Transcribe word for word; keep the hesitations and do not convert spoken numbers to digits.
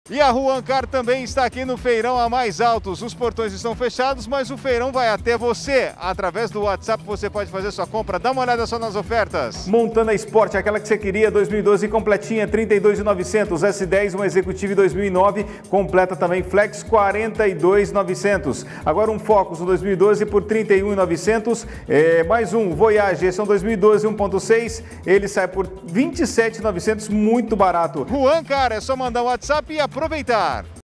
E a Juan Car também está aqui no Feirão a Mais Altos. Os portões estão fechados, mas o feirão vai até você. Através do WhatsApp você pode fazer sua compra. Dá uma olhada só nas ofertas. Montana Sport, aquela que você queria, dois mil e doze completinha, trinta e dois mil e novecentos. S dez, um Executive dois mil e nove, completa também Flex, quarenta e dois mil e novecentos. Agora um Focus no dois mil e doze por trinta e um mil e novecentos. É, mais um Voyage, esse é um dois mil e doze um ponto seis, ele sai por vinte e sete mil e novecentos, muito barato. Juan Car, é só mandar um WhatsApp e aproveitar.